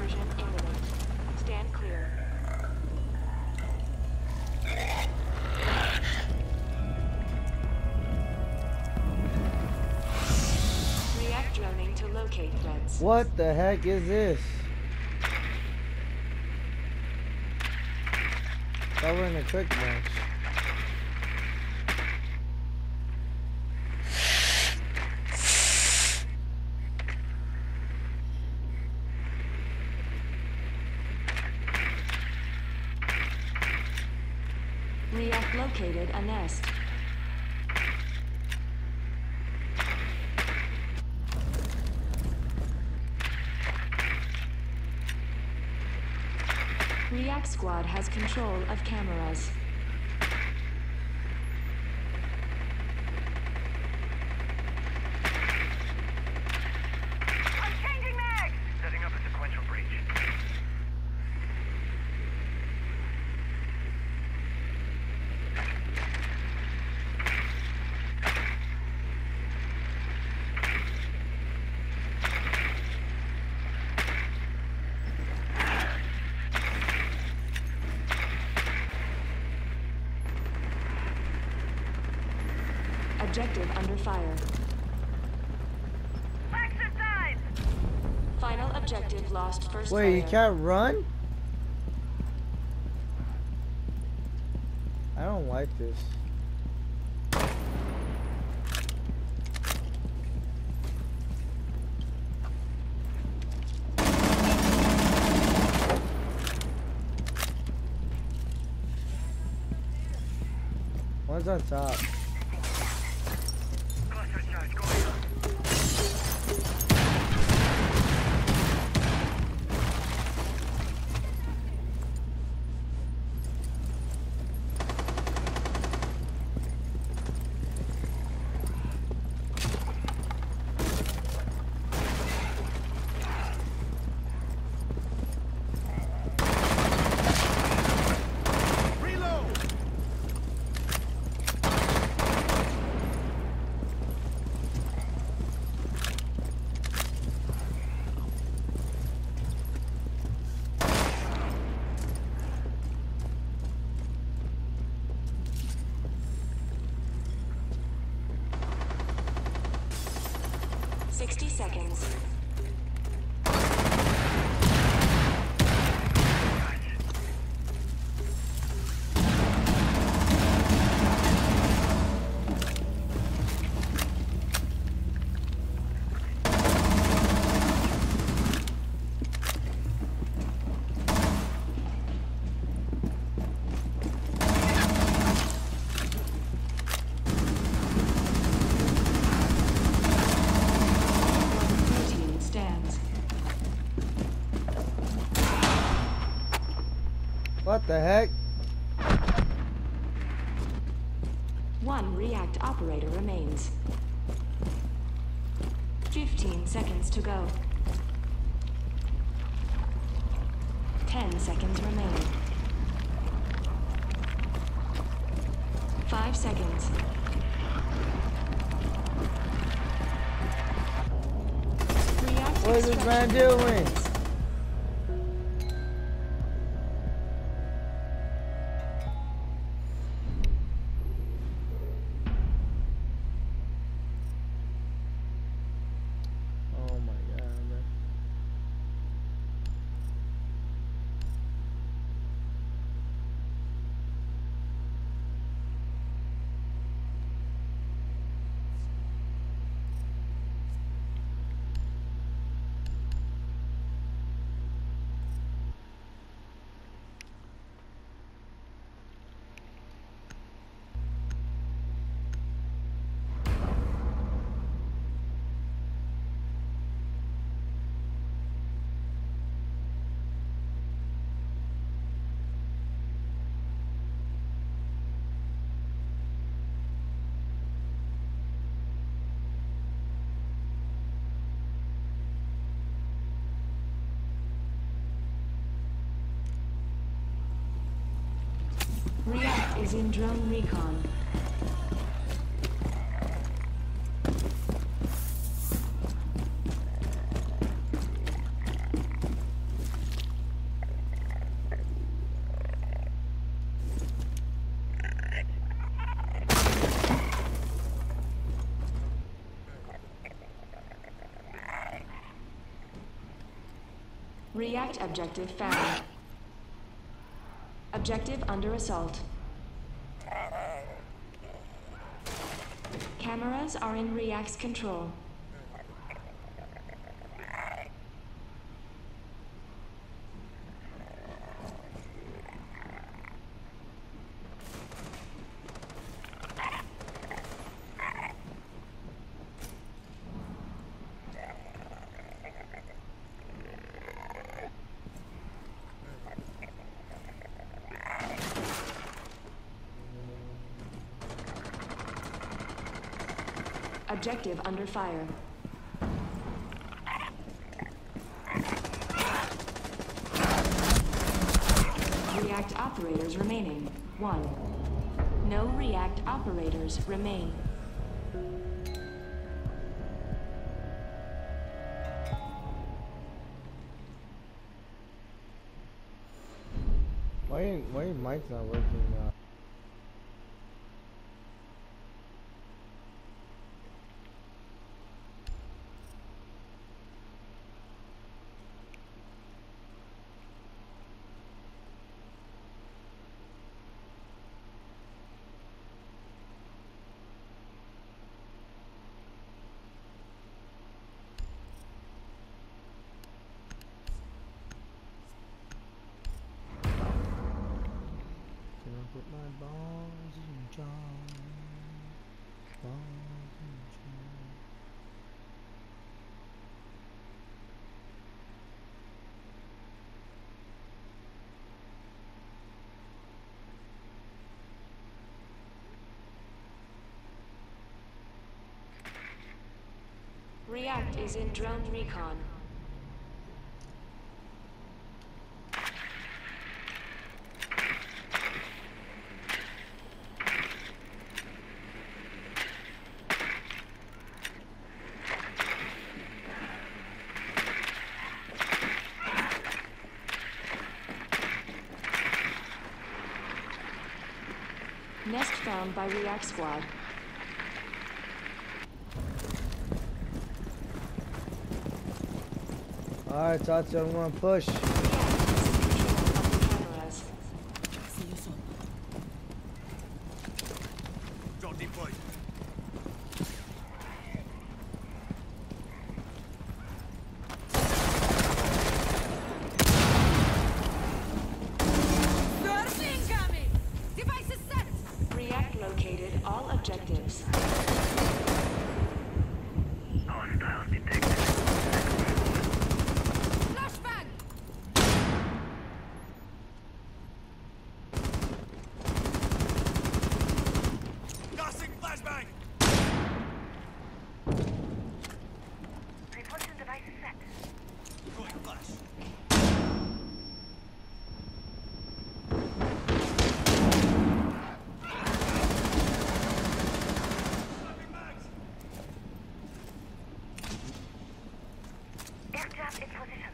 Explosion imminent. Stand clear. React droning to locate threats. What the heck is this? Thought we're in a quick match. React located a nest. React squad has control of cameras. I'm changing mags! Setting up a sequential breach. Objective under fire. Exercise! Final objective lost first Wait, you player. can't run? I don't like this. One's on top. Cluster charge going on. Reload! $60 seconds. Routine stands. What the heck? One React operator remains. 15 seconds to go. 10 seconds remaining. 5 seconds. React What is this man extraction doing? progress. Oh my god, man. React is in drone recon. React objective found. Objective under assault. Cameras are in React's control. Objective under fire. React operators remaining. 1. No React operators remain. Why ain't mic's not working now? Put my balls in jar. Balls in jar. React is in drone recon. Nest found by React Squad. Alright, Tati, I'm gonna push. Cameras. Drone deployed. React located all objectives. Hostiles detected. Gassing flashbang! Repulsion device set. Going flash. Aircraft in position.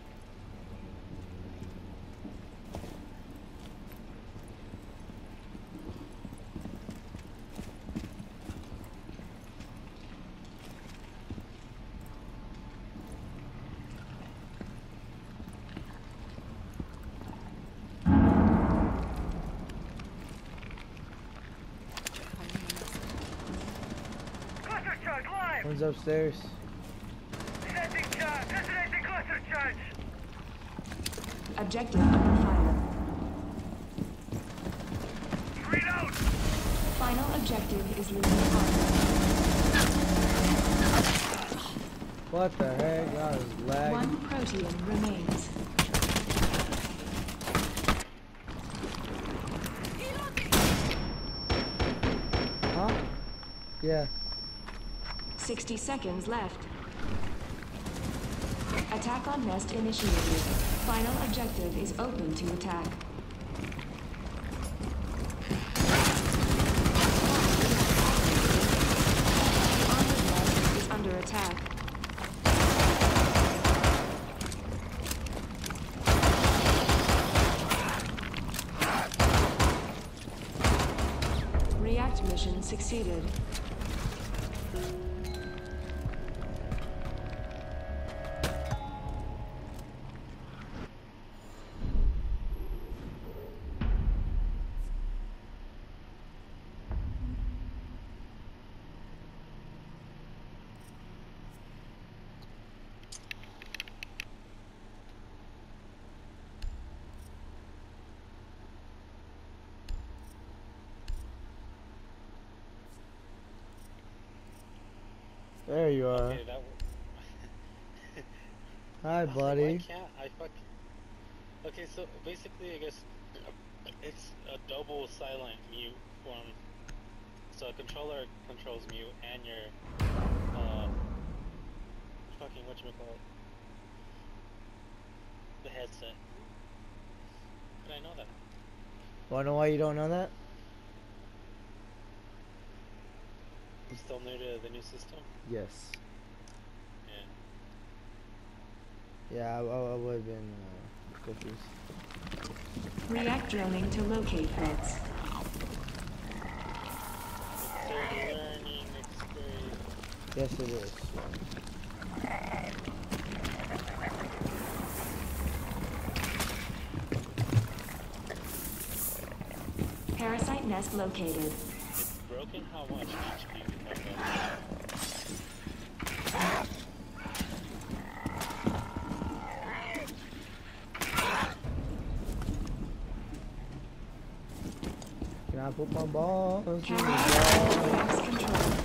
Cluster charge live! One's upstairs. Sending charge! Detonating cluster charge! Objective under fire. Reload! Final objective is losing fire. What the heck? I was lagging. One Protean remains. Huh? Yeah. 60 seconds left. Attack on Nest initiated. Final objective is open to attack. Armored Nest is under attack. React mission succeeded. There you are. Okay, that. Hi, I was like, buddy. why can't I fuck? Okay, so basically, I guess it's a double silent mute one. So a controller controls mute and your fucking whatchamacallit, the headset. Did I know that? Wanna know why you don't know that? I'm still new to the new system. Yes. Yeah. Yeah, I would have been confused. React droning to locate threats. It's a learning experience. Yes, it is. Parasite nest located. It's broken. How much HP we have left? Can I put my balls in the Camera ball? React's control.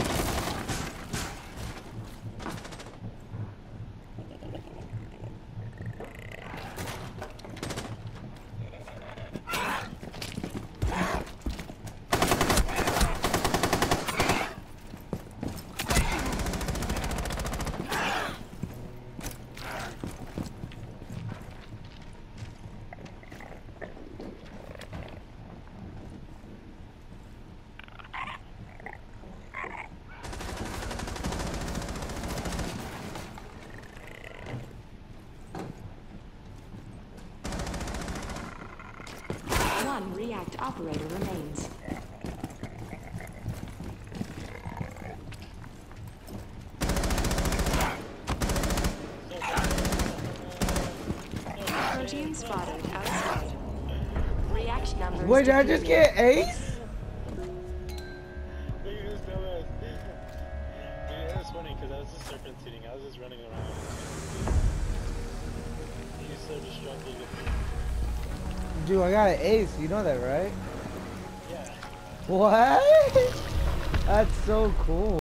One React operator remains. Protein spotted outside. React numbers. Wait, did I just depleted. get ace? Look at this dumbass. Dude, that was funny because I was just serpentining. I was just running around. He's so destructive. Dude, I got an ace. You know that, right? Yeah. What? That's so cool.